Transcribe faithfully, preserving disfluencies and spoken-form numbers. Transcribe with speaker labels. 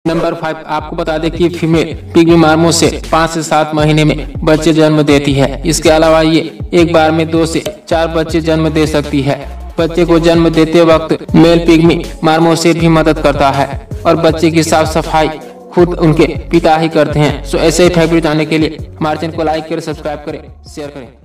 Speaker 1: Number five, आपको बता दें कि फीमेल पिग्मी मार्मोस से पाँच से सात महीने में बच्चे जन्म देती है। इसके अलावा ये एक बार में दो से चार बच्चे जन्म दे सकती है। बच्चे को जन्म देते वक्त मेल पिग्मी मार्मोसेट भी मदद करता है और बच्चे की साफ सफाई खुद उनके पिता ही करते हैं। सो ऐसे ही फैक्ट जानने के लिए हमारे चैनल को लाइक करें, सब्सक्राइब करें, शेयर करें।